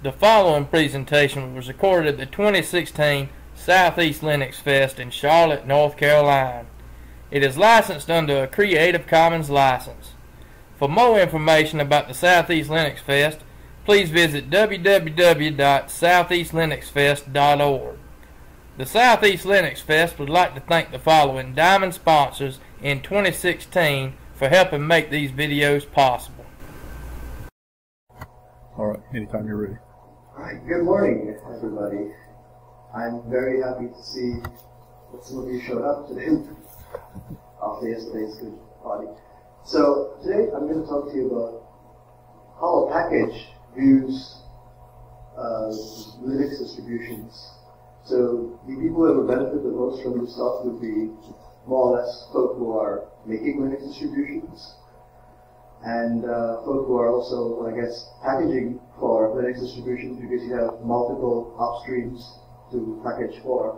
The following presentation was recorded at the 2016 SouthEast LinuxFest in Charlotte, North Carolina. It is licensed under a Creative Commons license. For more information about the SouthEast LinuxFest, please visit www.southeastlinuxfest.org. The SouthEast LinuxFest would like to thank the following diamond sponsors in 2016 for helping make these videos possible. All right, anytime you're ready. All right, good morning, everybody. I'm very happy to see that some of you showed up today after yesterday's good party. So today I'm going to talk to you about how a package views Linux distributions. So the people that would benefit the most from this talk would be more or less folk who are making Linux distributions, and folk who are also, I guess, packaging for Linux distributions because you have multiple upstreams to package for.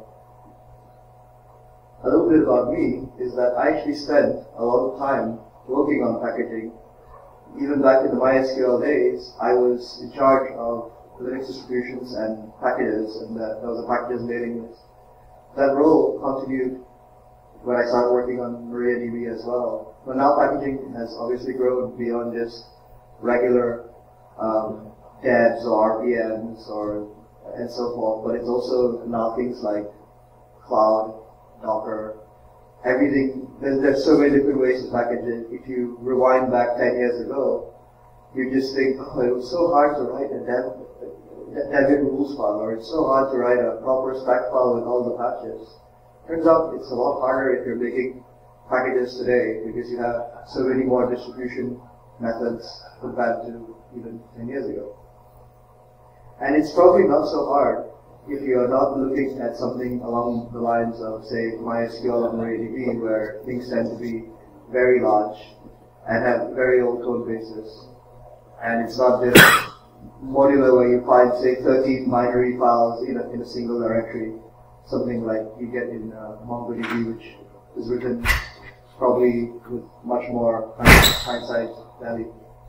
A little bit about me is that I actually spent a lot of time working on packaging. Even back in the MySQL days, I was in charge of Linux distributions and packages, and that was a packages mailing list. That role continued when I started working on MariaDB as well. But now packaging has obviously grown beyond just regular devs or RPMs and so forth, but it's also now things like cloud, Docker, everything. There's so many different ways to package it. If you rewind back 10 years ago, you just think, oh, it was so hard to write a Debian rules file, or it's so hard to write a proper spec file with all the patches. Turns out it's a lot harder if you're making packages today because you have so many more distribution methods compared to even 10 years ago. And it's probably not so hard if you're not looking at something along the lines of, say, MySQL or MariaDB, where things tend to be very large and have very old code bases. And it's not just modular where you find, say, 13 binary files in a single directory, something like you get in MongoDB, which is written probably with much more hindsight value.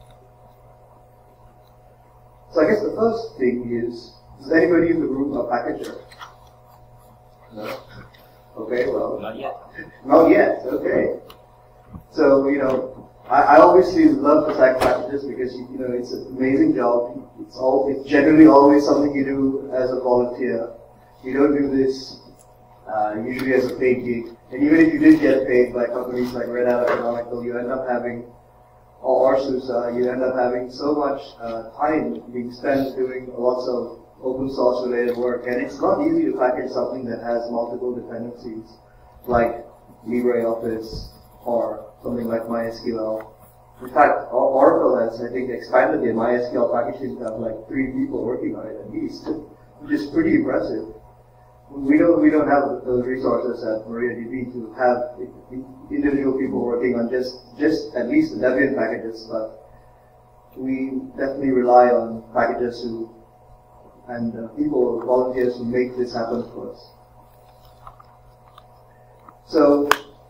So I guess the first thing is anybody in the room a packager? No? Okay, well. Not yet. Not yet, okay. So, I obviously love to stack packages because, it's an amazing job. It's generally always something you do as a volunteer. You don't do this usually as a paid gig. And even if you did get paid by companies like Red Hat Economical, you end up having, or SUSE, you end up having so much time being spent doing lots of open source related work. And it's not easy to package something that has multiple dependencies, like LibreOffice or something like MySQL. In fact, Oracle has, I think, expanded their MySQL packaging to have like 3 people working on it at least, which is pretty impressive. We don't have those resources at MariaDB to have individual people working on just at least the Debian packages, but we definitely rely on packages and people, volunteers who make this happen for us. So,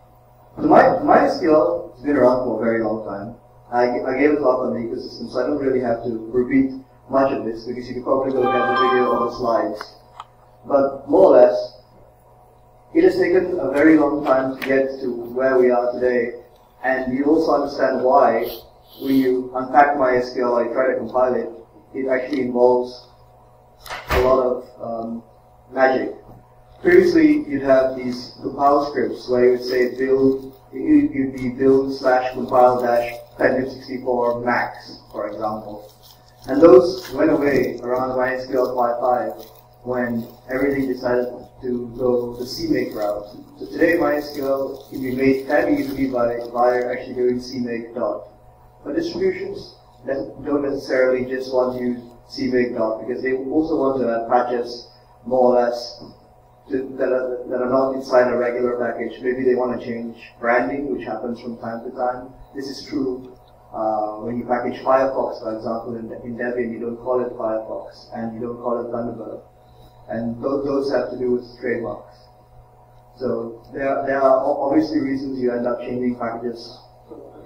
MySQL has been around for a very long time. I gave a talk on the ecosystem, so I don't really have to repeat much of this because you can probably go look at the video or the slides. But more or less, it has taken a very long time to get to where we are today, and you also understand why when you unpack MySQL or you try to compile it, it actually involves a lot of magic. Previously, you'd have these compile scripts where you would say you'd be build/compile-1064 max, for example. And those went away around MySQL 5.5 when everything decided to go the CMake route. So today MySQL can be made fairly easily by actually doing CMake dot. But distributions don't necessarily just want to use CMake dot because they also want to add patches more or less that are not inside a regular package. Maybe they want to change branding, which happens from time to time. This is true when you package Firefox, for example, in Debian, you don't call it Firefox, and you don't call it Thunderbird. And those have to do with trademarks. So there are obviously reasons you end up changing packages.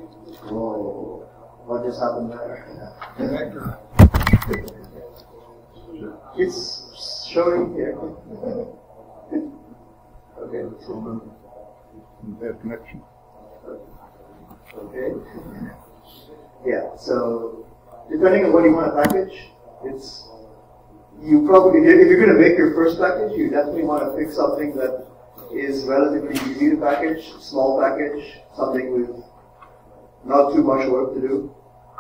Whoa, what just happened there? it's showing here. Okay. Bad connection. Okay. Yeah. So depending on what you want to package, it's you probably if you're going to make your first package, you definitely want to pick something that is relatively easy to package, small package, something with not too much work to do.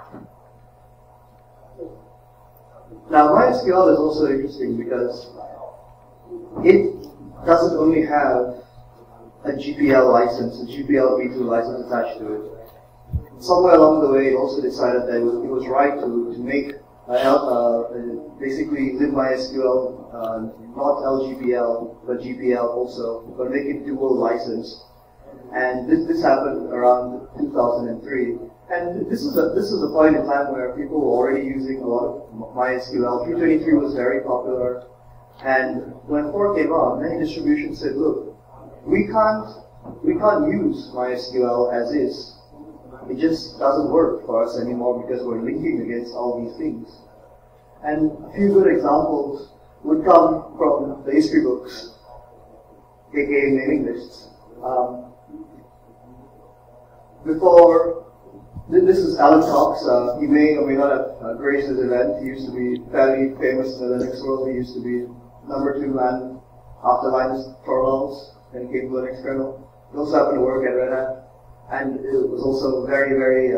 Now MySQL is also interesting because it doesn't only have a GPL license, a GPL v2 license attached to it. Somewhere along the way, it also decided that it was right to make basically libmysql not LGPL but GPL also, but make it dual license. And this happened around 2003. And this is a point in time where people were already using a lot of MySQL. 323 was very popular. And when 4 came out, many distributions said, look, we can't use MySQL as is. It just doesn't work for us anymore because we're linking against all these things. And a few good examples would come from the history books, aka naming lists. This is Alan Cox. He may or may not have graced this event. He used to be fairly famous in the Linux world. He used to be #2 man after Linus Torvalds when he came to Linux kernel. He also happened to work at Red Hat, and it was also very, very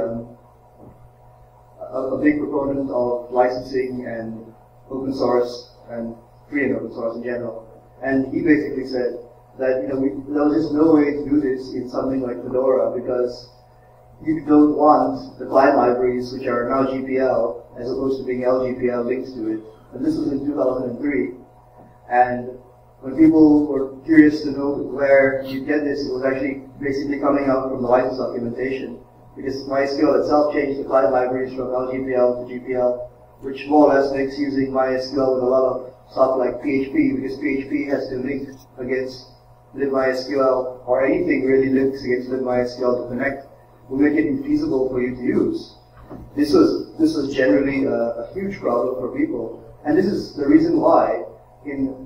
a big proponent of licensing and open source and free and open source in general. And he basically said that there was just no way to do this in something like Fedora because you don't want the client libraries, which are now GPL, as opposed to being LGPL links to it. And this was in 2003. And when people were curious to know where you get this, it was actually basically coming out from the license documentation. Because MySQL itself changed the client libraries from LGPL to GPL, which more or less makes using MySQL with a lot of stuff like PHP, because PHP has to link against libmysql, or anything really links against libmysql to connect, will make it infeasible for you to use. This was generally a huge problem for people, and this is the reason why in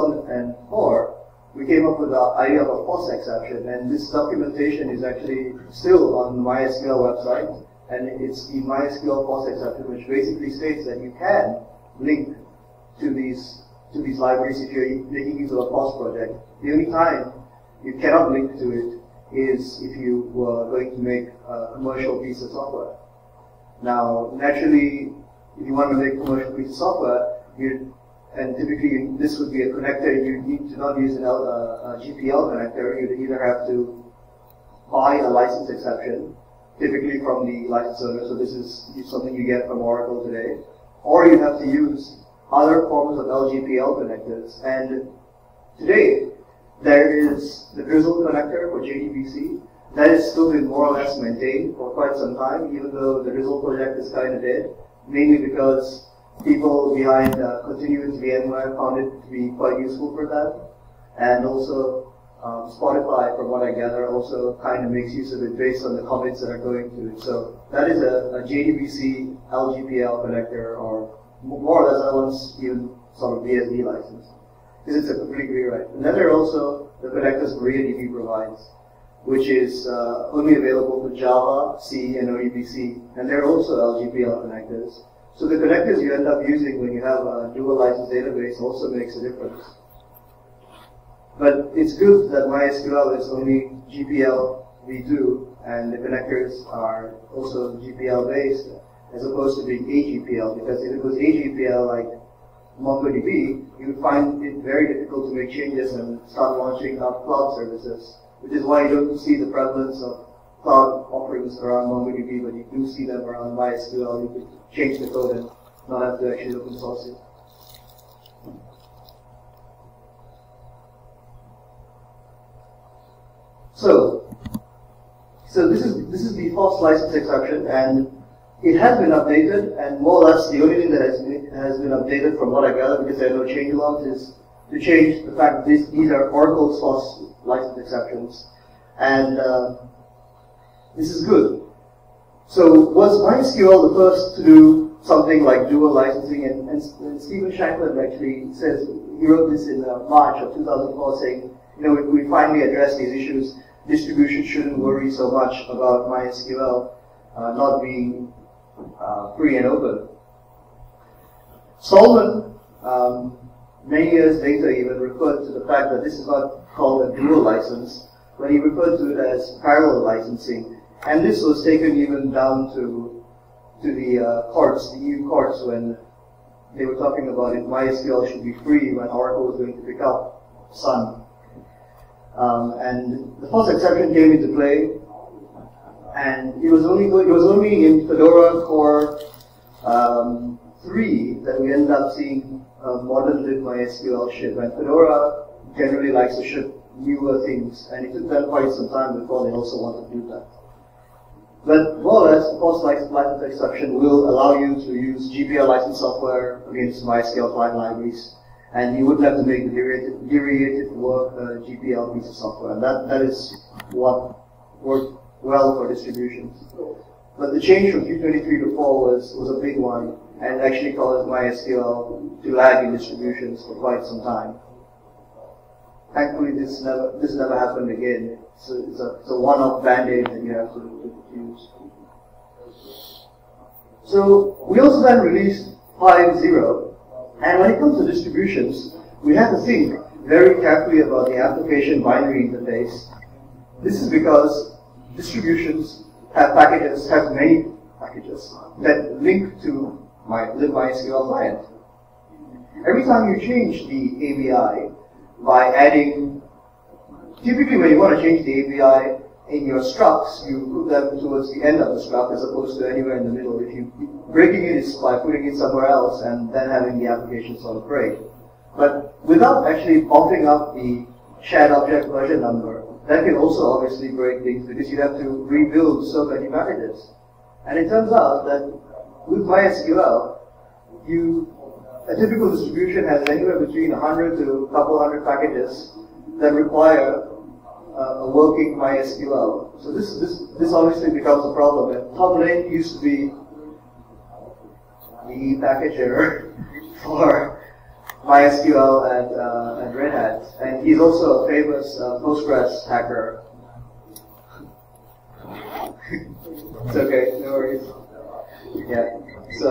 2004 we came up with the idea of a FOSS exception, and this documentation is actually still on the MySQL website, and it's the MySQL FOSS exception, which basically states that you can link to these libraries if you're making use of a FOSS project. The only time you cannot link to it is if you were going to make a commercial piece of software. Now, naturally, if you want to make a commercial piece of software, and typically this would be a connector, you need to not use a GPL connector. You'd either have to buy a license exception, typically from the license owner, so this is something you get from Oracle today, or you have to use other forms of LGPL connectors. And today, there is the Drizzle connector for JDBC. That has still been more or less maintained for quite some time, even though the Drizzle project is kind of dead, mainly because people behind Continuous VMware found it to be quite useful for that. And also, Spotify, from what I gather, also kind of makes use of it based on the commits that are going to it. So that is a JDBC LGPL connector, or more or less that one's even sort of BSD license, because it's a complete rewrite. And then there are also the connectors MariaDB provides, which is only available for Java, C, and ODBC, and they're also LGPL connectors. So the connectors you end up using when you have a dual license database also makes a difference. But it's good that MySQL is only GPL v2, and the connectors are also GPL based, as opposed to being AGPL, because if it was AGPL like MongoDB, you would find it very difficult to make changes and start launching up cloud services, which is why you don't see the prevalence of cloud offerings around MongoDB, but you do see them around MySQL. You could change the code and not have to actually open source it. So this is the FOSS license exception, and it has been updated, and more or less the only thing that has been updated from what I gather, because there are no change logs, is to change the fact that these are Oracle's FOSS license exceptions, and this is good. So was MySQL the first to do something like dual licensing, and Stephen Shanklin actually says, he wrote this in March of 2004 saying, we finally addressed these issues. Distribution shouldn't worry so much about MySQL not being free and open. Stallman, many years later, even referred to the fact that this is not called a dual license, but he referred to it as parallel licensing. And this was taken even down to the courts, the EU courts, when they were talking about it, MySQL should be free when Oracle was going to pick up Sun. And the first exception came into play, and it was only in Fedora Core 3 that we ended up seeing modern libMySQL ship. And Fedora generally likes to ship newer things, and it took them quite some time before they also wanted to do that. But more or less, the post-license exception will allow you to use GPL licensed software against MySQL client libraries, and you wouldn't have to make the derivative work a GPL piece of software. And that is what worked well for distributions. But the change from 3.23 to 4 was a big one, and actually caused MySQL to lag in distributions for quite some time. Thankfully, this never happened again. It's a one-off band-aid that you have to use. So we also then released 5.0, and when it comes to distributions, we have to think very carefully about the application binary interface. This is because distributions have many packages that link to libMySQL client. Every time you change the ABI by adding, typically when you want to change the ABI in your structs, you put them towards the end of the struct as opposed to anywhere in the middle. If you breaking it is by putting it somewhere else and then having the application sort of break. But without actually bumping up the shared object version number, that can also obviously break things because you have to rebuild so many packages. And it turns out that with MySQL, a typical distribution has anywhere between 100 to a couple hundred packages that require a working MySQL. So this obviously becomes a problem. And Tom Lane used to be the packager for MySQL at Red Hat, and he's also a famous Postgres hacker. It's okay, no worries. Yeah.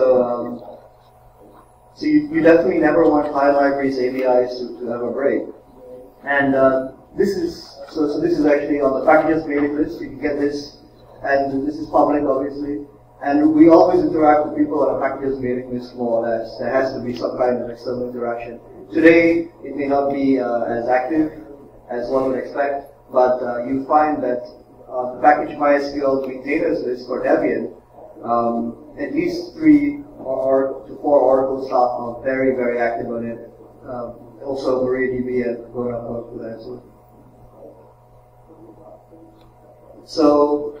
So you definitely never want client libraries ABIs to have a break. And this is actually on the packages mailing list. You can get this, and this is public, obviously. And we always interact with people on a packages mailing list, more or less. There has to be some kind of external interaction. Today, it may not be as active as one would expect, but you find that the package MySQL maintainers list for Debian, at least 3 or to 4 Oracle staff are very, very active on it. Also, MariaDB and Gora work with that. So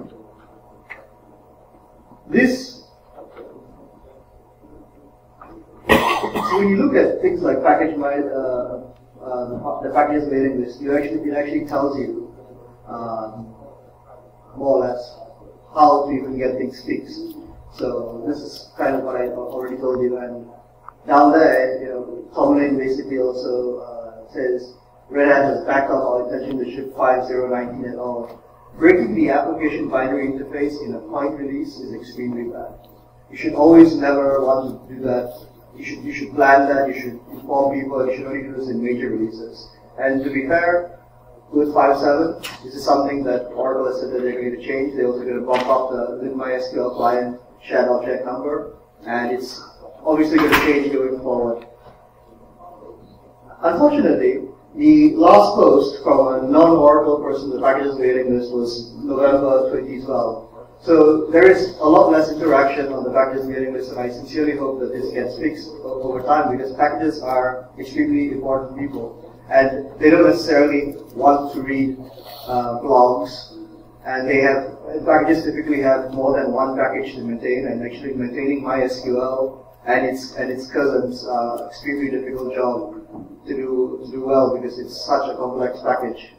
when you look at things like the packages mailing list, it actually tells you more or less how to even get things fixed. So this is kind of what I already told you. And down there, Tom Lane basically also says Red Hat has backed up our intention to ship 5.0.19 at all. Breaking the application binary interface in a point release is extremely bad. You should always never want to do that. You should plan that. You should inform people. You should only do this in major releases. And to be fair, with 5.7, this is something that Oracle has said that they're going to change. They're also going to bump up the libMySQL client shared object number, and it's obviously going to change going forward. Unfortunately, the last post from a non-Oracle person to the packages mailing list was November 2012. So there is a lot less interaction on the packages mailing list, and I sincerely hope that this gets fixed over time, because packages are extremely important people, and they don't necessarily want to read blogs. And packages typically have more than one package to maintain, and actually maintaining MySQL and its cousins extremely difficult job to do well, because it's such a complex package.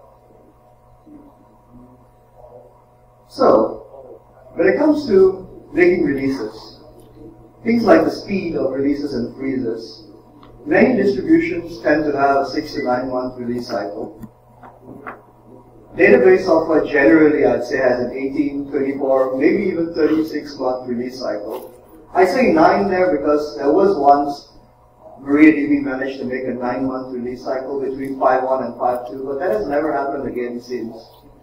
So when it comes to making releases. Things like the speed of releases and freezes. Many distributions tend to have a 6 to 9 month release cycle. Database software generally, I'd say, has an 18, 24, maybe even 36 month release cycle. I say 9 there because there was once MariaDB managed to make a 9 month release cycle between 5.1 and 5.2, but that has never happened again since.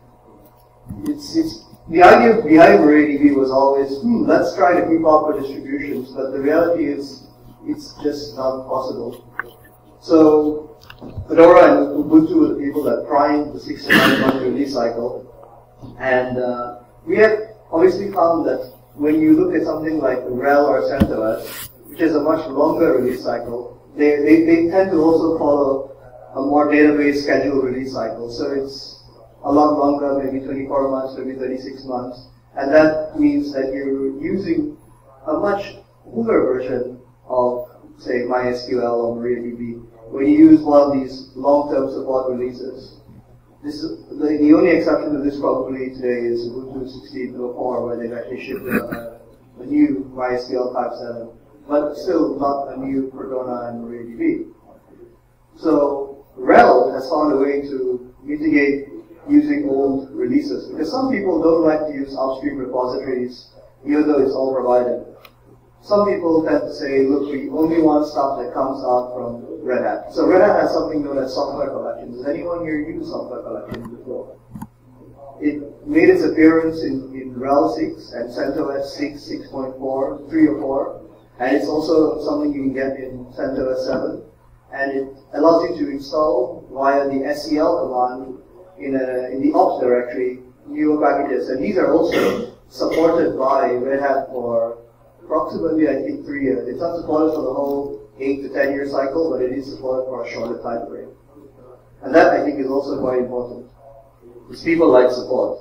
The idea behind MariaDB was always, let's try to keep up with distributions, but the reality is it's just not possible. So Fedora and Ubuntu were the people that primed the 6 to 9 month release cycle, and we have obviously found that when you look at something like RHEL or CentOS, which is a much longer release cycle, they tend to also follow a more database scheduled release cycle. So it's a lot longer, maybe 24 months, maybe 36 months. And that means that you're using a much older version of, say, MySQL or MariaDB when you use one of these long-term support releases. This is, the only exception to this probably today is Ubuntu 16.04, where they've actually shipped a new MySQL 5.7. But still not a new Cordona and MariaDB. So RHEL has found a way to mitigate using old releases, because some people don't like to use upstream repositories, even though it's all provided. Some people tend to say, look, we only want stuff that comes out from Red Hat. So Red Hat has something known as software collections. Has anyone here used software collections before? It made its appearance in RHEL 6 and CentOS 6, 6.4, 3 or 4. And it's also something you can get in CentOS 7. And it allows you to install via the SEL command in the ops directory newer packages. And these are also supported by Red Hat for approximately, I think, 3 years. It's not supported for the whole 8 to 10 year cycle, but it is supported for a shorter time frame. And that, I think, is also quite important, because people like support.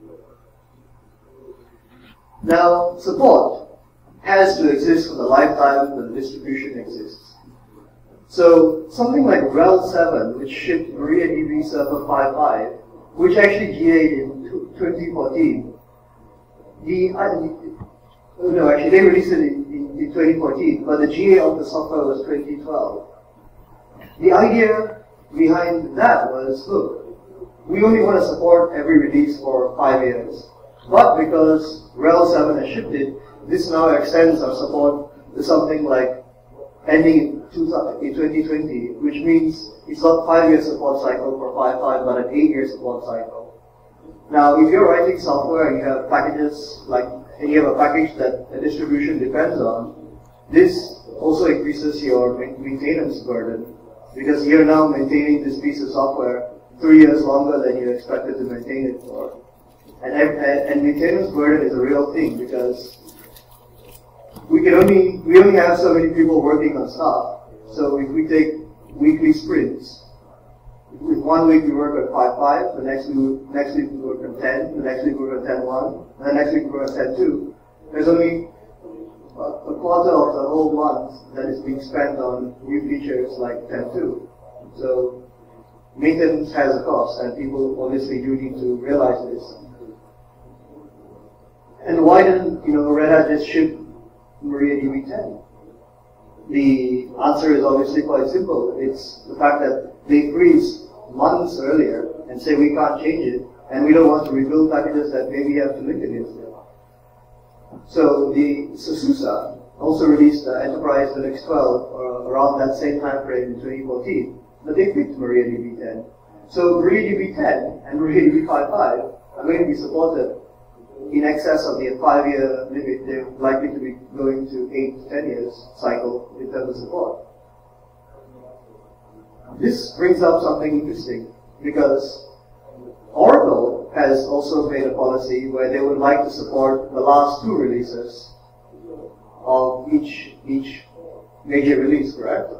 Now, support has to exist for the lifetime that the distribution exists. So something like RHEL 7, which shipped MariaDB Server 5.5, which actually GA'd in 2014. No, actually they released it in 2014, but the GA of the software was 2012. The idea behind that was, look, we only want to support every release for 5 years. But because RHEL 7 has shipped it, this now extends our support to something like ending in 2020, which means it's not a 5-year support cycle for 5.5, but an 8-year support cycle. Now, if you're writing software and you have packages and you have a package that a distribution depends on, this also increases your maintenance burden, because you're now maintaining this piece of software 3 years longer than you expected to maintain it for. And maintenance burden is a real thing, because we only have so many people working on stuff. So if we take weekly sprints, if 1 week we work on 5.5, the next week we work on 10, the next week we work on 10.1, and the next week we work on 10.2, there's only a quarter of the whole month that is being spent on new features like 10.2. So maintenance has a cost, and people obviously do need to realize this. And why didn't Red Hat just ship MariaDB 10? The answer is obviously quite simple. It's the fact that they freeze months earlier and say we can't change it, and we don't want to rebuild packages that maybe have to link against it. So SUSE also released Enterprise Linux 12 around that same time frame in 2014, but they picked MariaDB 10. So MariaDB 10 and MariaDB 5.5 are going to be supported in excess of the 5-year limit. They're likely to be going to 8 to 10 years cycle in terms of support. This brings up something interesting, because Oracle has also made a policy where they would like to support the last 2 releases of each major release, correct?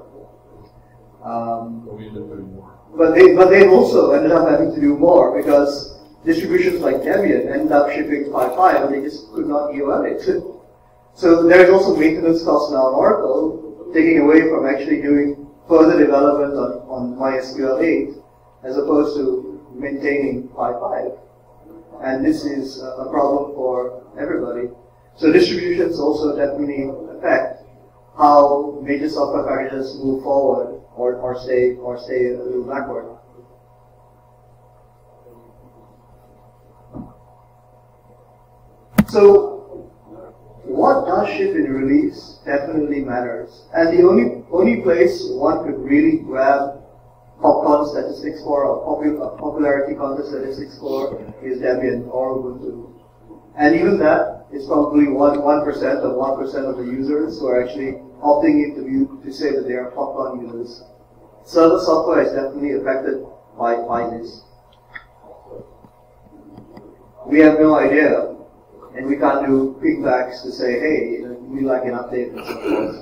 But they've also ended up having to do more, because distributions like Debian ended up shipping 5.5 and they just could not EOL it. So there's also maintenance costs now on Oracle, taking away from actually doing further development on MySQL 8 as opposed to maintaining 5.5. And this is a problem for everybody. So distributions also definitely affect how major software packages move forward or stay a little backward. So what does ship in release definitely matters. And the only place one could really grab popcorn statistics for, or popularity contest statistics for, is Debian or Ubuntu. And even that is probably 1% of 1% of the users who are actually opting in to say that they are popcorn users. Server software is definitely affected by this. We have no idea, and we can't do pingbacks to say, hey, we like an update and so forth.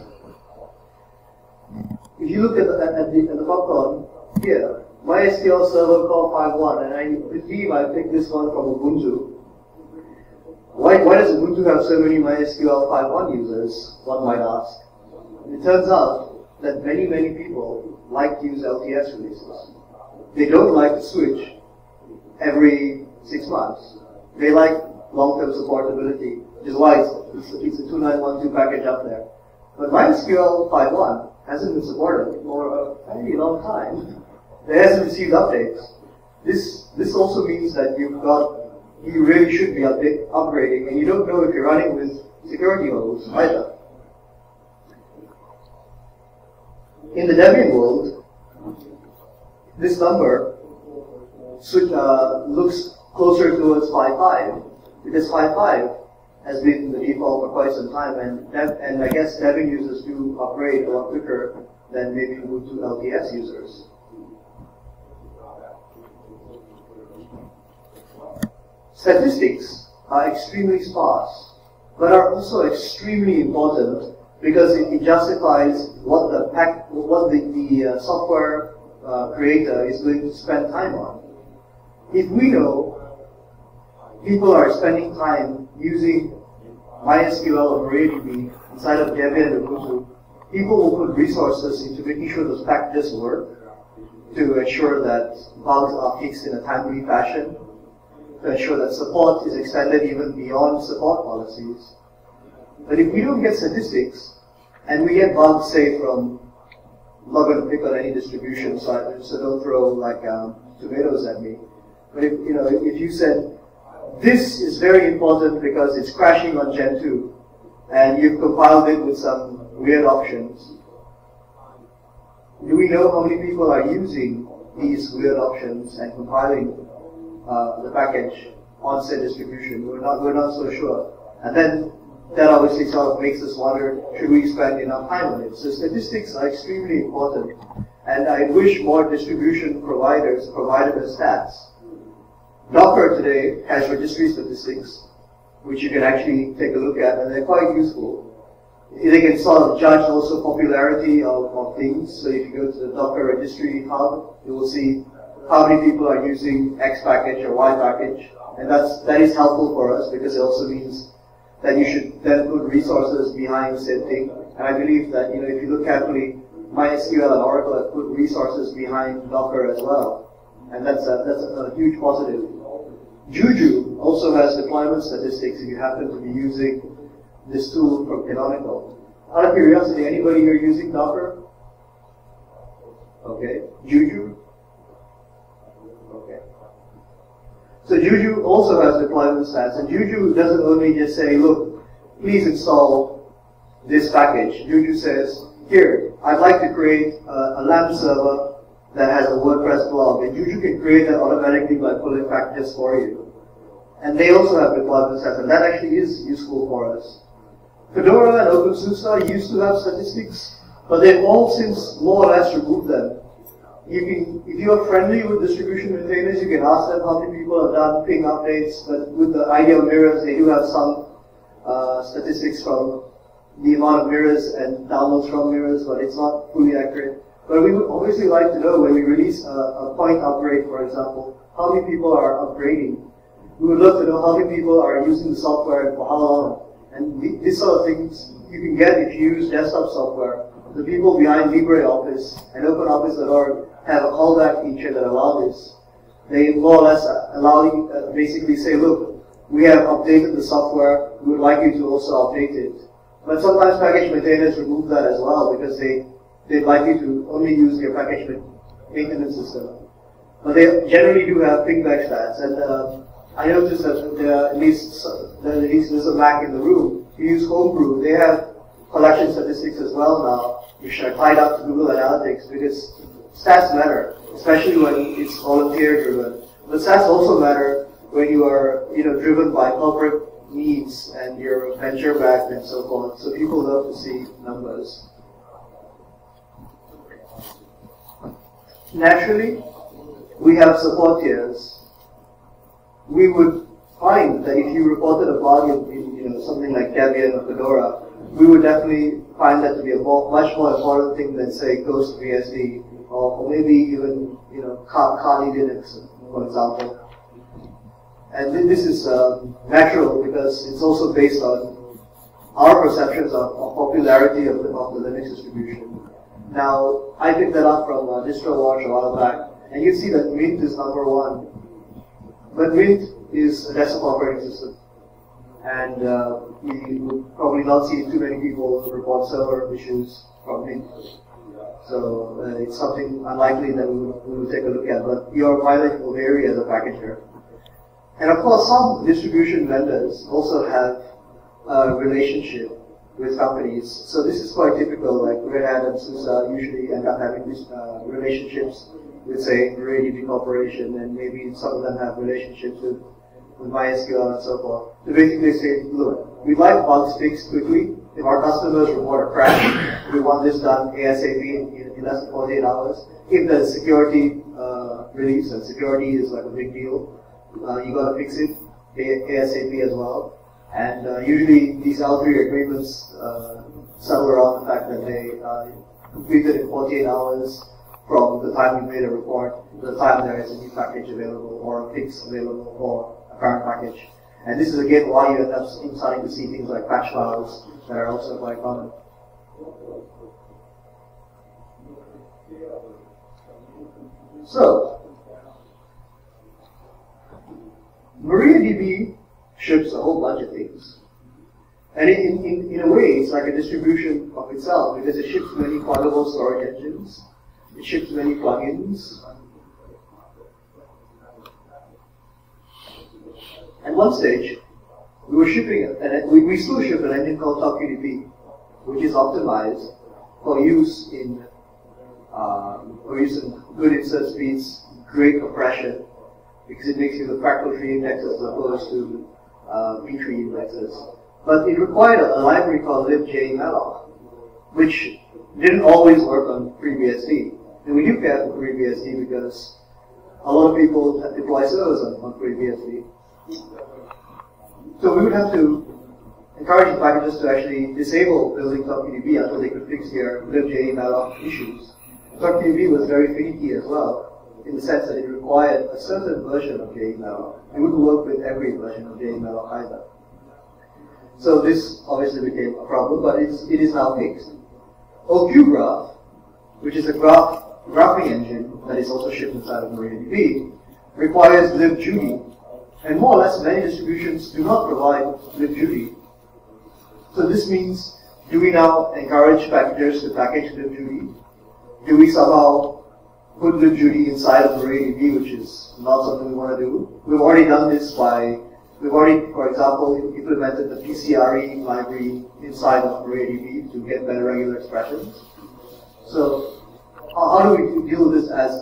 If you look at the popcorn here, MySQL Server Core 5.1, and I believe I picked this one from Ubuntu. Why does Ubuntu have so many MySQL 5.1 users, one might ask? It turns out that many people like to use LTS releases. They don't like to switch every 6 months. They like long-term supportability, which is why it's a 2912 package up there. But MySQL 5.1 hasn't been supported for a very long time. It hasn't received updates. This also means that you really should be upgrading, and you don't know if you're running with security holes either. In the Debian world, this number looks closer towards 5.5, because 5.5 has been the default for quite some time, and I guess Debian users do upgrade a lot quicker than maybe Ubuntu LTS users. Statistics are extremely sparse, but are also extremely important because it justifies what the software creator is going to spend time on. If we know people are spending time using MySQL or MariaDB inside of Debian and Ubuntu, people will put resources into making sure those packages work, to ensure that bugs are fixed in a timely fashion, to ensure that support is extended even beyond support policies. But if we don't get statistics, and we get bugs, say, from, I'm not going to pick on any distribution, so don't throw like tomatoes at me. But if you said, this is very important because it's crashing on Gen 2, and you've compiled it with some weird options, do we know how many people are using these weird options and compiling the package on said distribution? We're not so sure. And then that obviously sort of makes us wonder, should we spend enough time on it? So statistics are extremely important, and I wish more distribution providers provided the stats. Docker today has registry statistics, which you can actually take a look at, and they're quite useful. They can sort of judge also popularity of things. So if you go to the Docker registry hub, you will see how many people are using X package or Y package, and that is helpful for us because it also means that you should then put resources behind said thing. And I believe that if you look carefully, MySQL and Oracle have put resources behind Docker as well, and that's a huge positive. Juju also has deployment statistics if you happen to be using this tool from Canonical. Out of curiosity, anybody here using Docker? Okay. Juju? Okay. So Juju also has deployment stats, and Juju doesn't only just say, look, please install this package. Juju says, here, I'd like to create a LAMP server that has a WordPress blog, and Juju can create that automatically by pulling packages for you. And they also have deployment stats, and that actually is useful for us. Fedora and OpenSUSE used to have statistics, but they've all since more or less removed them. If you're friendly with distribution maintainers, you can ask them how many people have done ping updates, but with the idea of mirrors, they do have some statistics from the amount of mirrors and downloads from mirrors, but it's not fully accurate. But we would obviously like to know when we release a point upgrade, for example, how many people are upgrading. We would love to know how many people are using the software and for how long. And these sort of things you can get if you use desktop software. The people behind LibreOffice and OpenOffice.org have a callback feature that allows this. They more or less allow you, basically say, look, we have updated the software, we would like you to also update it. But sometimes package maintainers remove that as well because they'd like you to only use their package maintenance system. But they generally do have pingback stats, and I noticed that at least there's a Mac in the room. You use Homebrew, they have collection statistics as well now, which are tied up to Google Analytics because stats matter, especially when it's volunteer driven. But stats also matter when you are, driven by corporate needs and you're venture backed and so forth. So people love to see numbers. Naturally, we have support tiers. We would find that if you reported a bug in something like Debian or Fedora, we would definitely find that to be a much more important thing than, say, Ghost BSD or maybe even Kali Linux, for example. And this is natural because it's also based on our perceptions of popularity of the Linux distribution. Now, I picked that up from DistroWatch a while back, and you see that Mint is #1. But Mint is a desktop operating system, and we would probably not see too many people report server issues from Mint. So it's something unlikely that we would take a look at, but your mileage will vary as a packager. And of course, some distribution vendors also have a relationship with companies. So this is quite typical, like Red Hat and SUSE usually end up having these relationships with, say, MariaDB Corporation, and maybe some of them have relationships with MySQL and so forth. So basically say, look, we'd like bugs fixed quickly. If our customers report a crash, we want this done ASAP in less than 48 hours. If there's security release, and security is like a big deal, you got to fix it ASAP as well. And usually these L3 agreements settle around the fact that they completed in 48 hours from the time you made a report to the time there is a new package available or a fix available for a current package. And this is again why you end up starting to see things like patch files that are also quite common. So, MariaDB ships a whole bunch of things. And in a way, it's like a distribution of itself because it ships many pluggable storage engines. It ships many plugins. At one stage, we were shipping, and we still ship an engine called TalkUDP, which is optimized for use in good insert speeds, great compression, because it makes use of fractal tree indexes as opposed to B-tree indexes. But it required a library called libjmalloc, which didn't always work on FreeBSD. And we do care for FreeBSD because a lot of people deploy servers on FreeBSD. So we would have to encourage the packages to actually disable building TalkUDP until they could fix their libjmalloc issues. TalkUDP was very finicky as well, in the sense that it required a certain version of JMalloc. It wouldn't work with every version of JMalloc either. So this obviously became a problem, but it is now fixed. OQGraph, which is a graphing engine that is also shipped inside of MariaDB, requires libjudy. And more or less many distributions do not provide libjudy. So this means, do we now encourage packagers to package libjudy? Do we somehow put libjudy inside of MariaDB, which is not something we want to do? We've already done this we've already, for example, implemented the PCRE library inside of MariaDB to get better regular expressions. So how do we deal with this as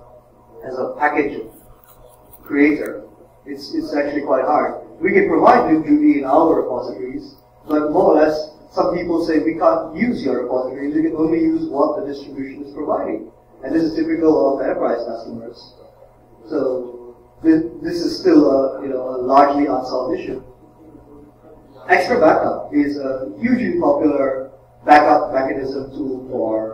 a package creator? It's actually quite hard. We can provide libjudy in our repositories, but more or less, some people say we can't use your repositories, we can only use what the distribution is providing. And this is typical of enterprise customers. So this is still a largely unsolved issue. Extra backup is a hugely popular backup mechanism tool for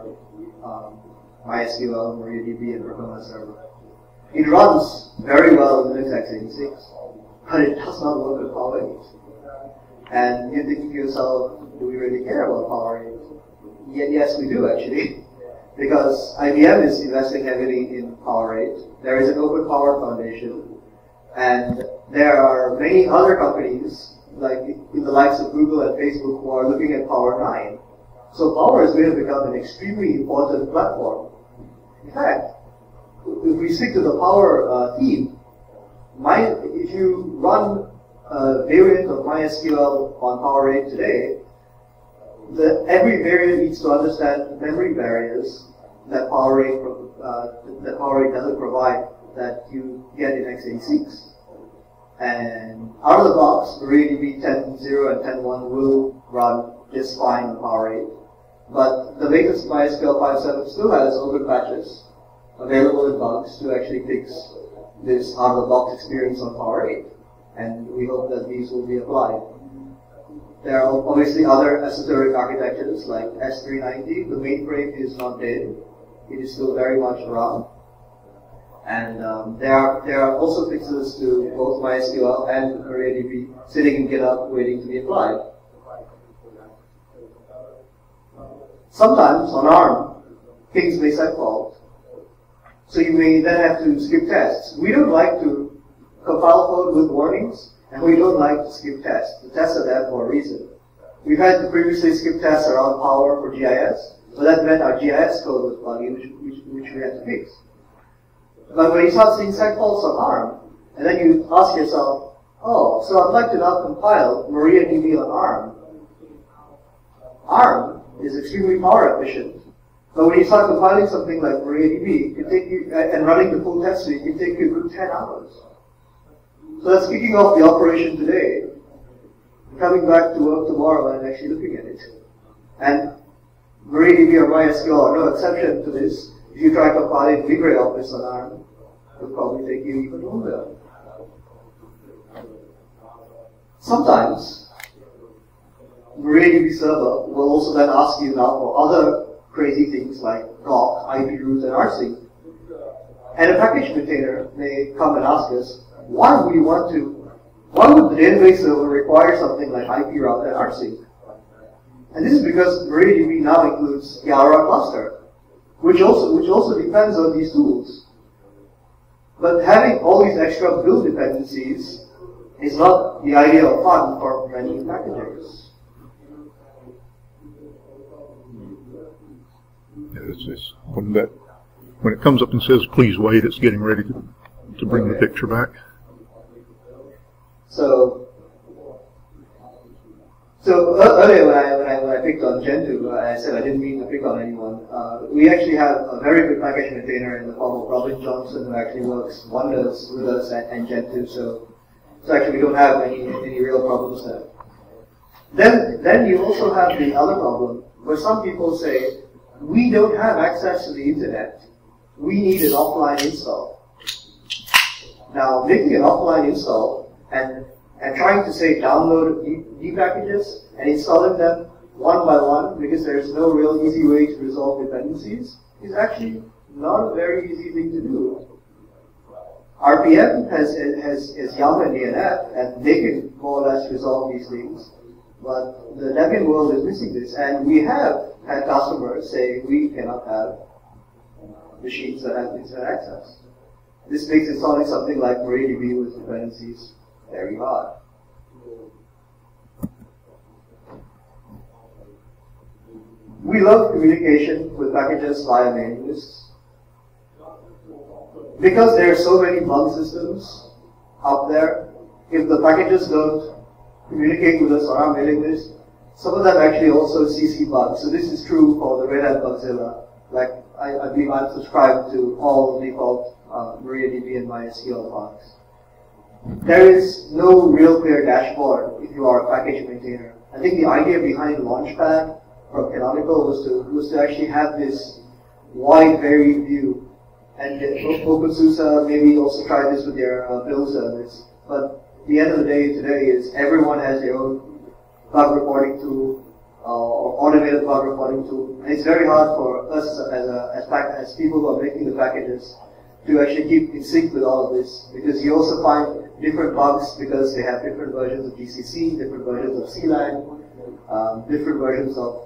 MySQL, MariaDB, and Performance Server. It runs very well in Linux x86, but it does not work with Power 8. And you're thinking to yourself, do we really care about Power 8? Yes, we do actually. Because IBM is investing heavily in Power 8. There is an Open Power Foundation, and there are many other companies, like in the likes of Google and Facebook, who are looking at Power 9. So Power is going to become an extremely important platform. In fact, if we stick to the Power theme, if you run a variant of MySQL on Power 8 today, every variant needs to understand memory barriers that Power 8 doesn't provide that you get in x86. And out of the box, MariaDB 10.0 and 10.1 will run just fine on Power 8. But the latest MySQL 5.7 still has open patches available in bugs to actually fix this out-of-the-box experience on Power 8. And we hope that these will be applied. There are obviously other esoteric architectures like S390. The mainframe is not dead. It is still very much around. And there are also fixes to both MySQL and MariaDB sitting in GitHub waiting to be applied. Sometimes on ARM, things may set fault. So you may then have to skip tests. We don't like to compile code with warnings, and we don't like to skip tests. The tests are there for a reason. We've had to previously skip tests around Power for GIS, but that meant our GIS code was buggy, which we had to fix. But when you start seeing set faults on ARM, and then you ask yourself, oh, so I'd like to now compile MariaDB on ARM. ARM is extremely power efficient. But when you start compiling something like MariaDB, it can take you, and running the full test suite, it can take you a good 10 hours. So that's kicking off the operation today, coming back to work tomorrow and actually looking at it. And MariaDB or MySQL are no exception to this. If you try compiling LibreOffice on ARM, it will probably take you even longer. Sometimes, MariaDB server will also then ask you now for other crazy things like block, IP routes, and rsync. And a package maintainer may come and ask us, why would the database server require something like IP route and rsync? And this is because MariaDB now includes the Aura cluster, which also depends on these tools. But having all these extra build dependencies is not the idea of fun for many packagers. It's when it comes up and says, please wait, it's getting ready to bring the picture back. So earlier when I picked on Gentoo, I said I didn't mean to pick on anyone. We actually have a very good package maintainer in the form of Robin Johnson who actually works wonders with us and Gentoo. So actually we don't have any real problems there. Then you also have the other problem where some people say, we don't have access to the internet. We need an offline install. Now, making an offline install and trying to say download D packages and installing them one by one because there's no real easy way to resolve dependencies is actually not a very easy thing to do. RPM has Yum and DNF, and they can more or less resolve these things. But the Debian world is missing this, and we have had customers say we cannot have machines that have internet access. This makes installing something like MariaDB with dependencies very hard. We love communication with packages via mailing lists. Because there are so many bug systems out there, if the packages don't communicate with us on our mailing list, some of them actually also CC bugs. So this is true for the Red Hat Bugzilla. Like, I believe I'm subscribed to all default MariaDB and MySQL bugs. There is no real clear dashboard if you are a package maintainer. I think the idea behind Launchpad from Canonical was to actually have this wide, varied view. And OpenSUSE maybe also tried this with their build service. But the end of the day today is everyone has their own bug reporting tool or automated bug reporting tool. And it's very hard for us as people who are making the packages to actually keep in sync with all of this, because you also find different bugs because they have different versions of GCC, different versions of CLAN, different versions of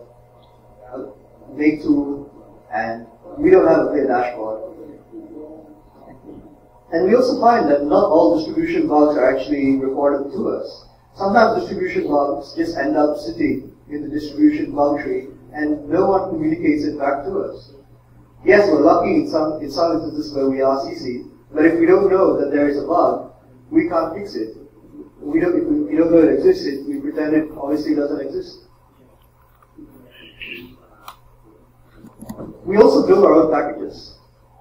Make tool, and we don't have a clear dashboard. And we also find that not all distribution bugs are actually reported to us. Sometimes distribution bugs just end up sitting in the distribution bug tree and no one communicates it back to us. Yes, we're lucky in some instances where we are CC, but if we don't know that there is a bug, we can't fix it. If we don't know it exists, we pretend it obviously doesn't exist. We also build our own packages.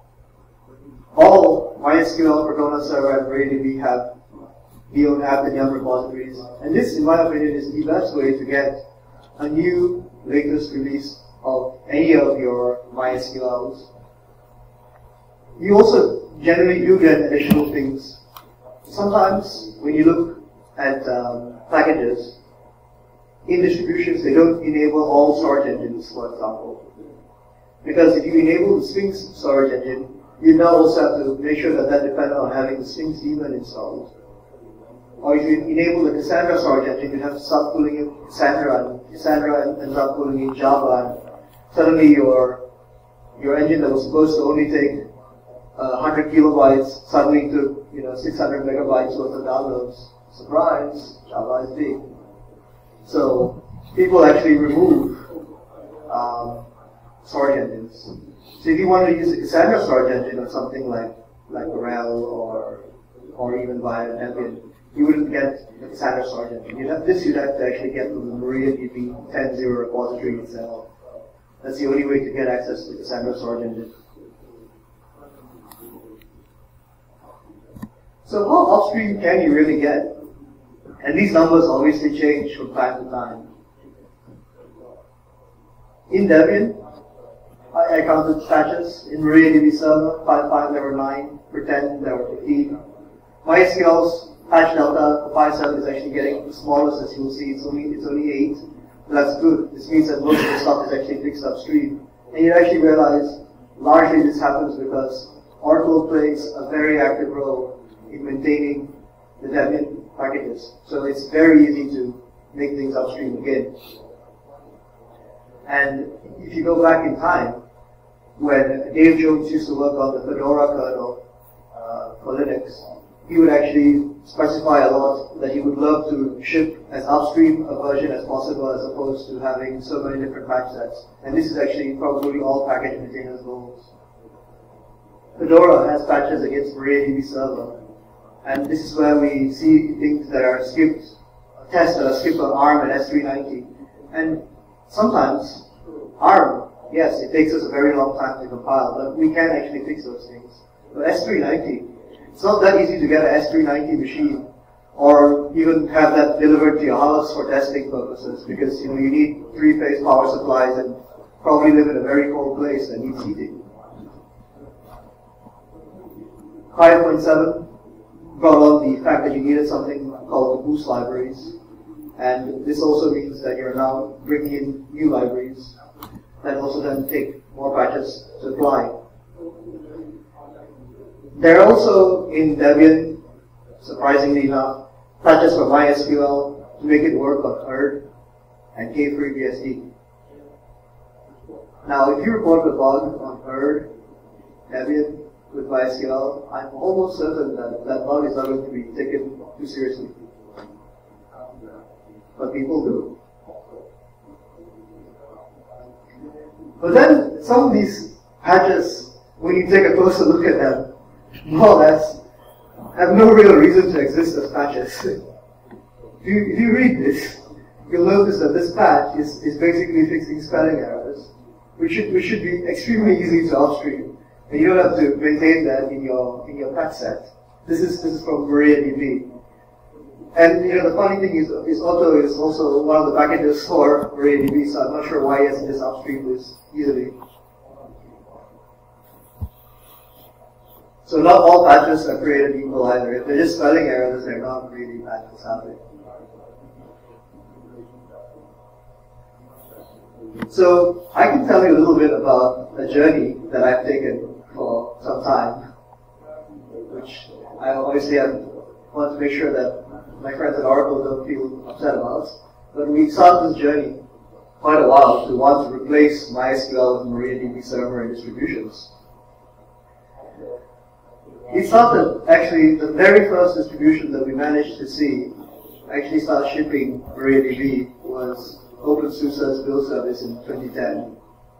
All MySQL, Protonus Server, and MariaDB have own app and Yum repositories, and this, in my opinion, is the best way to get a new latest release of any of your MySQLs. You also generally do get additional things. Sometimes when you look at packages, in distributions they don't enable all storage engines, for example. Because if you enable the Sphinx storage engine, you now also have to make sure that that depends on having the Sphinx daemon installed. Or if you enable the Cassandra storage engine, you have to start pulling in Cassandra, and Cassandra ends up pulling in Java, and suddenly your engine that was supposed to only take 100 kilobytes suddenly took 600 megabytes worth of downloads. Surprise, Java is big. So people actually remove storage engines. So if you want to use a Cassandra storage engine or something like RHEL or even via Debian, you wouldn't get the Cassandra storage engine. You'd have to actually get from the MariaDB 10.0 repository itself. That's the only way to get access to the Cassandra storage engine. So how upstream can you really get? And these numbers obviously change from time to time. In Debian, I counted patches. In MariaDB server, 5.5 there were 9, for 10 there were 15. MySQL's patch delta for 5.7 is actually getting the smallest, as you'll see. It's only 8. That's good. This means that most of the stuff is actually fixed upstream. And you actually realize largely this happens because Oracle plays a very active role in maintaining the Debian packages. So it's very easy to make things upstream again. And if you go back in time, when Dave Jones used to work on the Fedora kernel for Linux, he would actually specify a lot that he would love to ship as upstream a version as possible as opposed to having so many different patch sets. And this is actually probably all package maintainers' goals. Fedora has patches against MariaDB server. And this is where we see things that are skipped, tests that are skipped on ARM and S390. And sometimes ARM, yes, it takes us a very long time to compile, but we can actually fix those things. But S390, it's not that easy to get an S390 machine or even have that delivered to your house for testing purposes because you need 3-phase power supplies and probably live in a very cold place that needs heating. 5.7 brought on the fact that you needed something called the boost libraries, and this also means that you're now bringing in new libraries that also then take more patches to apply. There are also in Debian, surprisingly enough, patches for MySQL to make it work on ERD and KFreeBSD. Now, if you report a bug on ERD, Debian, with MySQL, I'm almost certain that that bug is not going to be taken too seriously. But people do. But then some of these patches, when you take a closer look at them, more or less, have no real reason to exist as patches. If you read this, you'll notice that this patch is basically fixing spelling errors, which should be extremely easy to upstream. And you don't have to maintain that in your patch set. This is from MariaDB. And the funny thing is Auto is also one of the packages for MariaDB, so I'm not sure why it hasn't just upstreamed this easily. So not all patches are created equal either. If they're just spelling errors, they're not really patches, are they? So I can tell you a little bit about a journey that I've taken for some time, which I obviously want to make sure that my friends at Oracle don't feel upset about. But we started this journey quite a while to want to replace MySQL with MariaDB server and distributions. it started, actually, the very first distribution that we managed to see actually start shipping MariaDB was OpenSUSE's build service in 2010.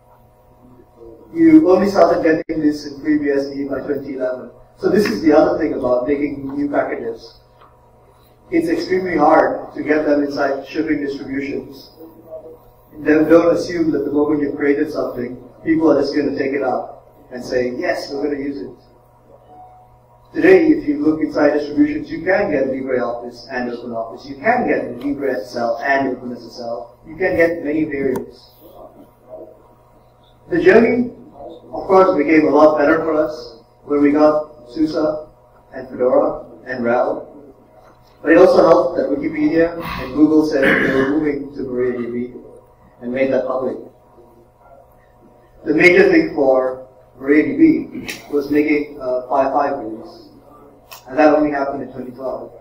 You only started getting this in FreeBSD by 2011. So this is the other thing about making new packages. It's extremely hard to get them inside shipping distributions. Don't assume that the moment you've created something, people are just going to take it up and say, yes, we're going to use it. Today, if you look inside distributions, you can get LibreOffice and OpenOffice. You can get LibreSSL and OpenSSL. You can get many variants. The journey, of course, became a lot better for us when we got SUSE and Fedora and RHEL. But it also helped that Wikipedia and Google said they were moving to MariaDB and made that public. The major thing for MariaDB was making a 5.5 release, and that only happened in 2012.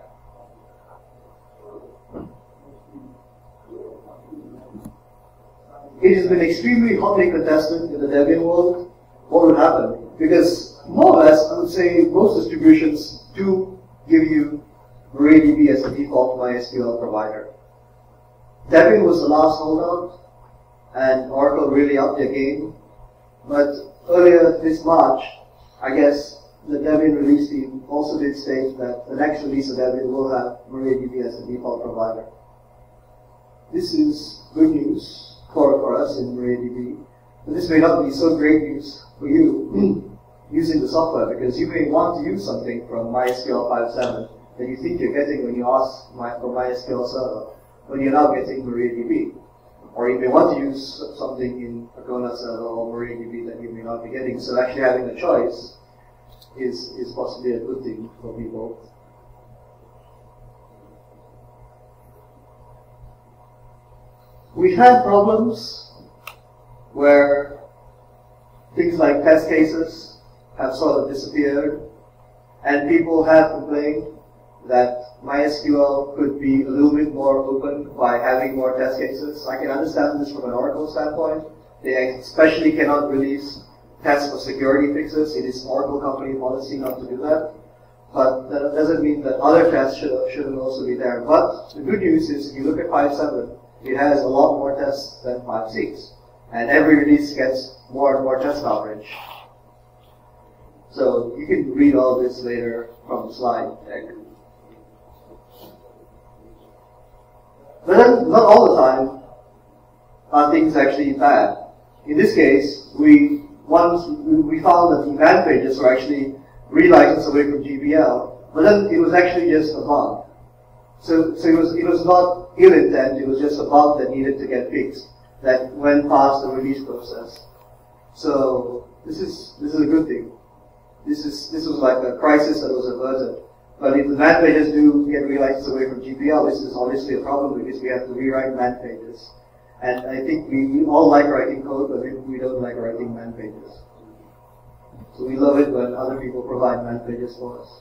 It has been extremely hotly contested in the Debian world what would happen, because more or less, I would say most distributions do give you MariaDB as the default MySQL provider. Debian was the last holdout, and Oracle really upped their game. But earlier this March, I guess the Debian release team also did state that the next release of Debian will have MariaDB as the default provider. This is good news for us in MariaDB, but this may not be so great news for you using the software, because you may want to use something from MySQL 5.7 that you think you're getting when you ask for MySQL Server, when you're now getting MariaDB. Or you may want to use something in Acona Server or MariaDB that you may not be getting. So actually having a choice is possibly a good thing for people. We've had problems where things like test cases have sort of disappeared, and people have complained that MySQL could be a little bit more open by having more test cases. I can understand this from an Oracle standpoint. They especially cannot release tests for security fixes. It is Oracle company policy not to do that. But that doesn't mean that other tests shouldn't also be there. But the good news is if you look at 5.7, it has a lot more tests than 5.6. And every release gets more and more test coverage. So you can read all this later from the slide deck. But then, not all the time are things actually bad. In this case, we found that the event pages were actually relicensed away from GPL, but then it was actually just a bug. So it was not ill intent, it was just a bug that needed to get fixed, that went past the release process. So this is a good thing. This was like a crisis that was averted. But if the man pages do get relicensed away from GPL, this is obviously a problem because we have to rewrite man pages. And I think we all like writing code, but we don't like writing man pages. So we love it when other people provide man pages for us.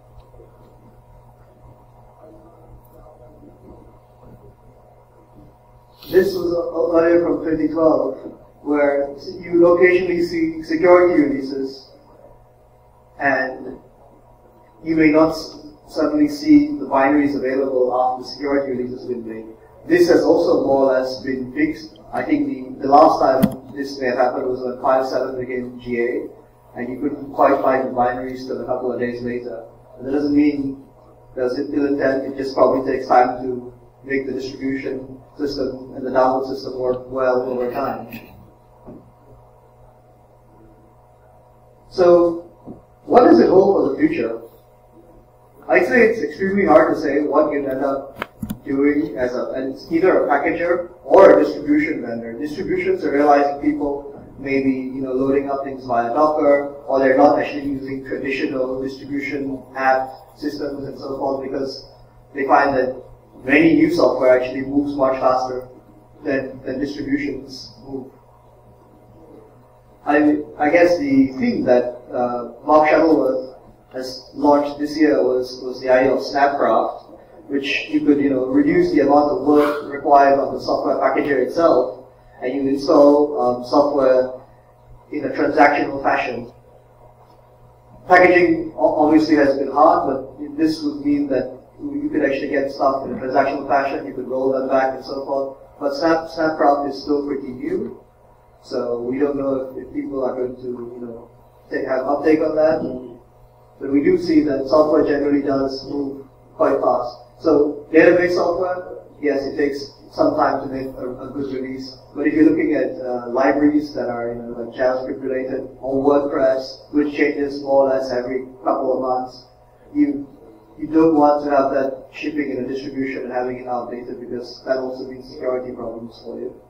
This was earlier from 2012, where you occasionally see security releases, and you may not suddenly see the binaries available after the security release has been made. This has also more or less been fixed. I think the last time this may have happened was when 5.7 became GA, and you couldn't quite find the binaries till a couple of days later. And that doesn't mean there's ill intent, it just probably takes time to make the distribution system and the download system work well over time. So, what does it hold for the future? I'd say it's extremely hard to say what you'd end up doing as it's either a packager or a distribution vendor. Distributions are realizing people may be, loading up things via Docker, or they're not actually using traditional distribution app systems and so forth because they find that many new software actually moves much faster than distributions move. I guess the thing that Mark Shuttleworth has launched this year was the idea of Snapcraft, which you could reduce the amount of work required on the software packager itself, and you install software in a transactional fashion. Packaging obviously has been hard, but this would mean that you could actually get stuff in a transactional fashion, you could roll them back and so forth. But Snapcraft is still pretty new, so we don't know if people are going to, have uptake on that. But we do see that software generally does move quite fast. So database software, yes, it takes some time to make a good release. But if you're looking at libraries that are like JavaScript related or WordPress, which changes more or less every couple of months, you don't want to have that shipping in a distribution and having it outdated, because that also means security problems for you.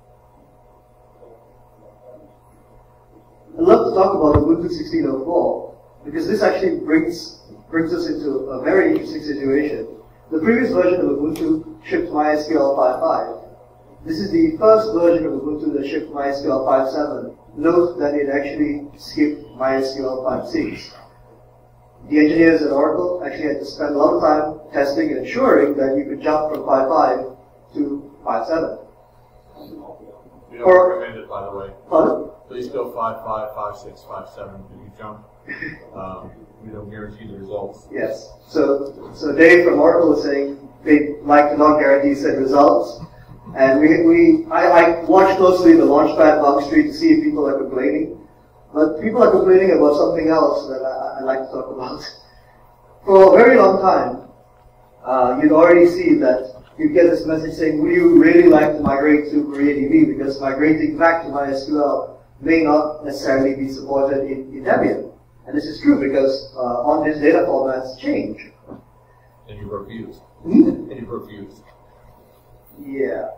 I'd love to talk about Ubuntu 16.04 because this actually brings us into a very interesting situation. The previous version of Ubuntu shipped MySQL 5.5. This is the first version of Ubuntu that shipped MySQL 5.7. Note that it actually skipped MySQL 5.6. The engineers at Oracle actually had to spend a lot of time testing and ensuring that you could jump from 5.5 to 5.7. We don't recommend it, by the way. Pardon? Please go 5.5, 5.6, 5.7 if you jump. We don't guarantee the results. Yes. So Dave from Oracle is saying they like to not guarantee said results. And I watch closely the Launchpad bug street to see if people are complaining. But people are complaining about something else that I like to talk about. For a very long time, you'd already see that you get this message saying, would you really like to migrate to MariaDB? Because migrating back to MySQL may not necessarily be supported in Debian. And this is true because on these data formats change. And you refused. Hmm? And you refused. Yeah.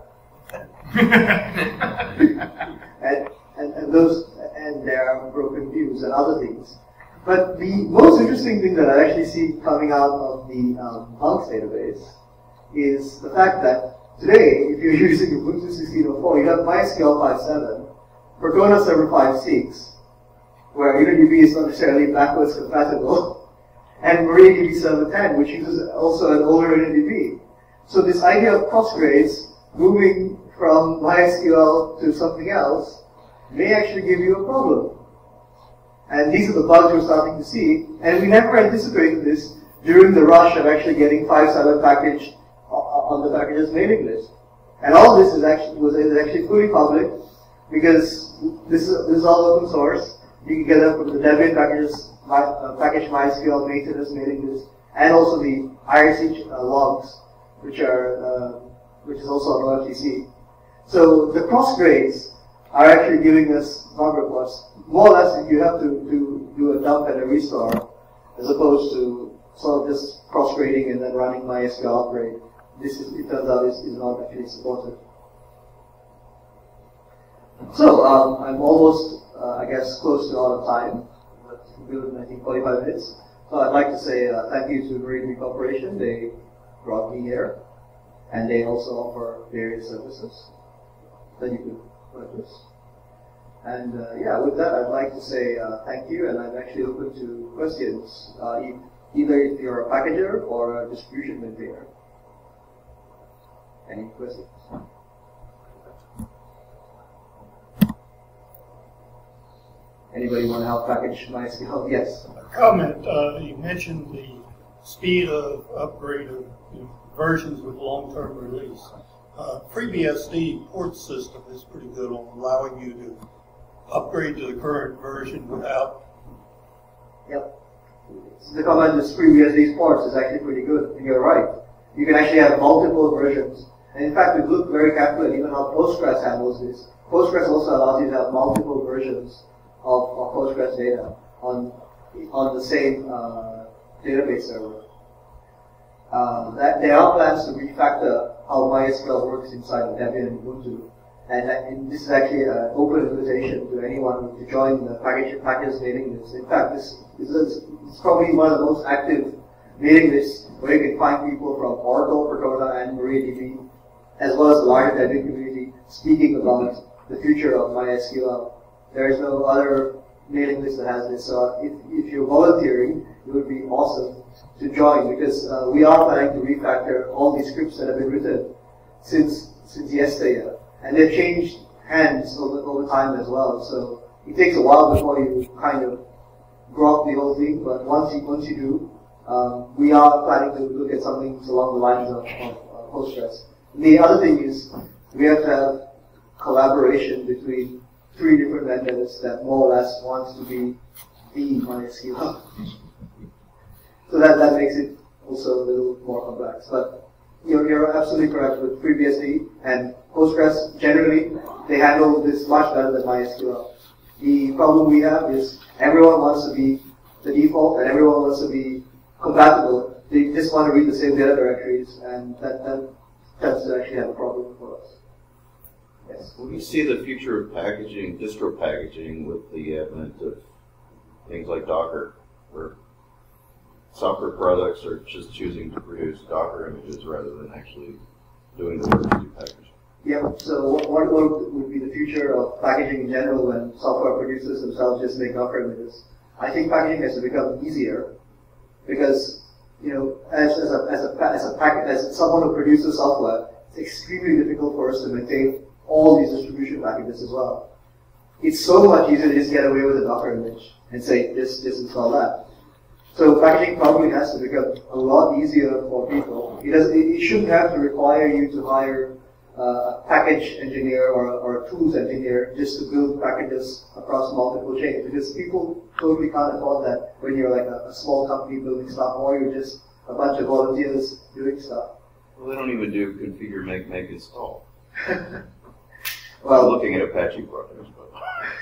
and there are broken views and other things. But the most interesting thing that I actually see coming out of the Punks database is the fact that today, if you're using Ubuntu 16.04, you have MySQL 5.7, Percona Server 5.6, where InnoDB is not necessarily backwards compatible, and MariaDB Server 10, which uses also an older InnoDB. So this idea of cross-grades, moving from MySQL to something else, may actually give you a problem. And these are the bugs we're starting to see, and we never anticipated this during the rush of actually getting 5.7 packaged on the packages mailing list. And all this is actually fully public, because this is all open source. You can get them from the Debian packages, package MySQL maintenance mailing list, and also the IRC logs, which is also on OFTC. So the cross grades are actually giving us bug reports. More or less, you have to do a dump and a restore, as opposed to sort of just cross grading and then running MySQL upgrade. It turns out, is not actually supported. So I'm almost, I guess, close to out of time. We've been, I think, 45 minutes. So I'd like to say thank you to MariaDB Corporation. They brought me here, and they also offer various services that you can purchase. And yeah, with that, I'd like to say thank you, and I'm actually open to questions, either if you're a packager or a distribution maintainer. Any questions? Anybody want to help package MySQL? Yes. A comment. You mentioned the speed of upgrade of versions with long-term release. FreeBSD port system is pretty good on allowing you to upgrade to the current version without. Yep. The comment is FreeBSD ports is actually pretty good, and you're right. You can actually have multiple versions. And in fact, we've looked very carefully at even how Postgres handles this. Postgres also allows you to have multiple versions of Postgres data on the same database server. There are plans to refactor how MySQL works inside of Debian and Ubuntu, and this is actually an open invitation to anyone to join the packages mailing list. In fact, this is probably one of the most active mailing lists where you can find people from Oracle, Percona, and MariaDB, as well as the larger Debian community, speaking about the future of MySQL. There is no other mailing list that has this, so if you're volunteering, it would be awesome to join, because we are planning to refactor all these scripts that have been written since yesterday, and they've changed hands over time as well. So it takes a while before you kind of grow up the whole thing, but once you do, we are planning to look at something along the lines of Postgres. The other thing is we have to have collaboration between 3 different vendors that more or less wants to be the MySQL. So that makes it also a little more complex. But you're absolutely correct with FreeBSD and Postgres. Generally, they handle this much better than MySQL. The problem we have is everyone wants to be the default and everyone wants to be compatible. They just want to read the same data directories, and that tends to actually have a problem for us. Yes. What do you see the future of packaging, distro packaging, with the advent of things like Docker, where software products are just choosing to produce Docker images rather than actually doing the work to do packaging? Yeah, so what would be the future of packaging in general when software producers themselves just make Docker images? I think packaging has to become easier because, as someone who produces software, it's extremely difficult for us to maintain all these distribution packages as well. It's so much easier to just get away with a Docker image and say, just install that. So packaging probably has to become a lot easier for people. It shouldn't have to require you to hire a package engineer or a tools engineer just to build packages across multiple chains, because people totally can't afford that when you're like a small company building stuff, or you're just a bunch of volunteers doing stuff. Well, they don't even do configure, make, install. Well, I'm looking at Apache projects, but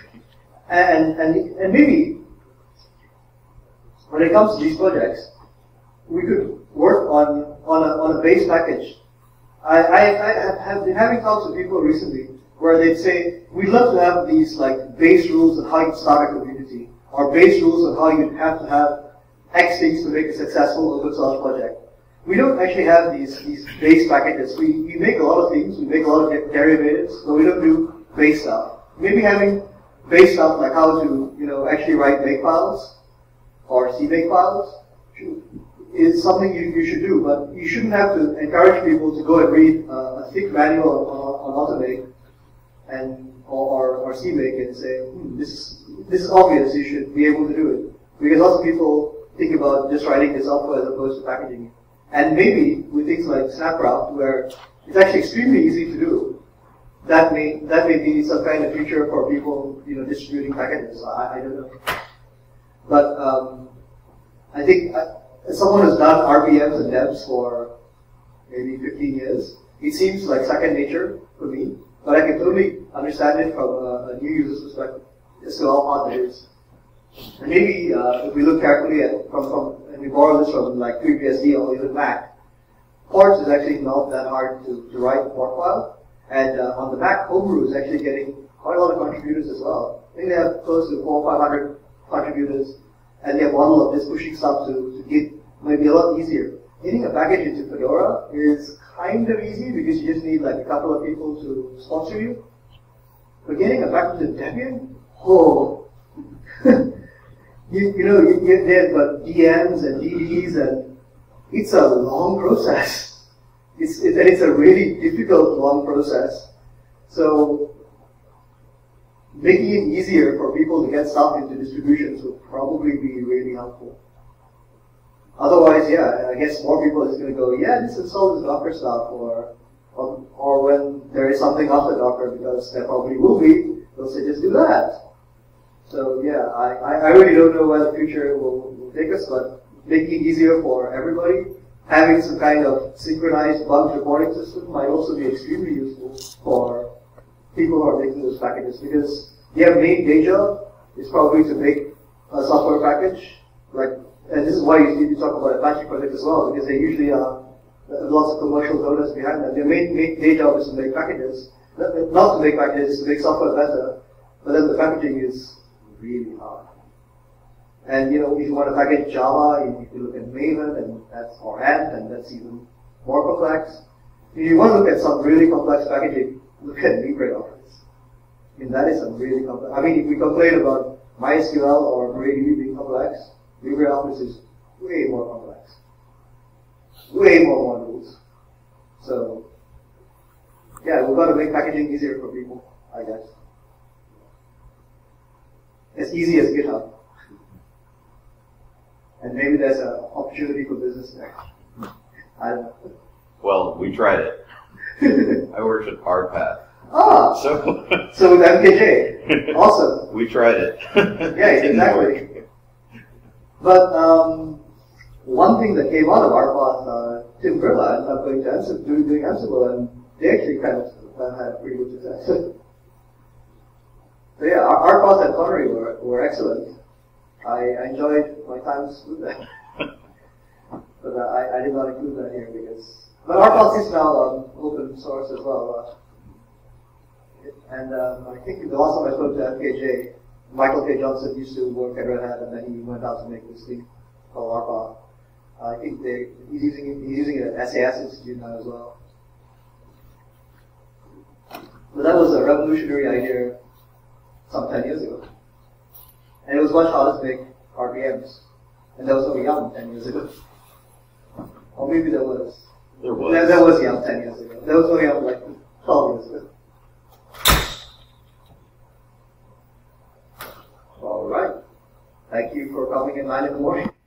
and maybe when it comes to these projects, we could work on a base package. I have been having talks with people recently where they'd say, we'd love to have these like base rules on how you start a community, or base rules on how you have to have X things to make a successful open source project. We don't actually have these base packages. We make a lot of things, we make a lot of derivatives, but we don't do base stuff. Maybe having base stuff like how to actually write makefiles or CMake files is something you should do, but you shouldn't have to encourage people to go and read a thick manual on Automake or CMake and say, this is obvious, you should be able to do it. Because lots of people think about just writing the software as opposed to packaging it. And maybe with things like SnapRoute, where it's actually extremely easy to do, that may be some kind of future for people distributing packages. I don't know. But I think as someone who's done RPMs and devs for maybe 15 years, it seems like second nature for me, but I can totally understand it from a new user's perspective as to how hard it is. And maybe if we look carefully at and we borrow this from like FreeBSD or even Mac, ports is actually not that hard to write a port file, and on the Mac, Homebrew is actually getting quite a lot of contributors as well. I think they have close to 400 or 500 contributors, and their model of just pushing stuff to Git might be a lot easier. Getting a package into Fedora is kind of easy because you just need like a couple of people to sponsor you. But getting a package in Debian, you get there, but DMs and DDs, and it's a long process. It's a really difficult, long process. So making it easier for people to get stuff into distributions would probably be really helpful. Otherwise, yeah, I guess more people are just going to go, yeah, just install this Docker stuff, or when there is something after Docker, because there probably will be, they'll say just do that. So yeah, I really don't know where the future will take us, but making it easier for everybody, having some kind of synchronized bugs reporting system might also be extremely useful for people who are making those packages, because their main day job is probably to make a software package, and this is why you talk about Apache projects as well, because they usually are lots of commercial donors behind them. Their main day job is to make packages, not to make packages, to make software better, but then the packaging is really hard. And if you want to package Java, you look at Maven or Ant, and that's even more complex. If you want to look at some really complex packaging, look at LibreOffice. I mean, that is some really complex. I mean, if we complain about MySQL or MariaDB being complex, LibreOffice is way more complex. Way more modules. So, yeah, we've got to make packaging easier for people, I guess. As easy as GitHub. And maybe there's an opportunity for business there. I don't know. Well, we tried it. I worked at Hardpath. Ah! So with MKJ. Awesome. we tried it. Yeah, exactly. But one thing that came out of Hardpath, Tim Grilla ended up going to doing Ansible, and they actually kind of had pretty good success. So yeah, our Hardpath and Connery were excellent. I enjoyed my times with them. But I did not include that here because... But Hardpath is now open source as well. And I think the last time I spoke to MKJ, Michael K. Johnson used to work at Red Hat, and then he went out to make this thing called Hardpath. I think he's using it at SAS Institute now as well. But that was a revolutionary idea some 10 years ago. And it was much harder to make RPMs. And that was only Yum 10 years ago. Or maybe there was. There was. There was Yum 10 years ago. There was only Yum like 12 years ago. All right. Thank you for coming at 9 in the morning.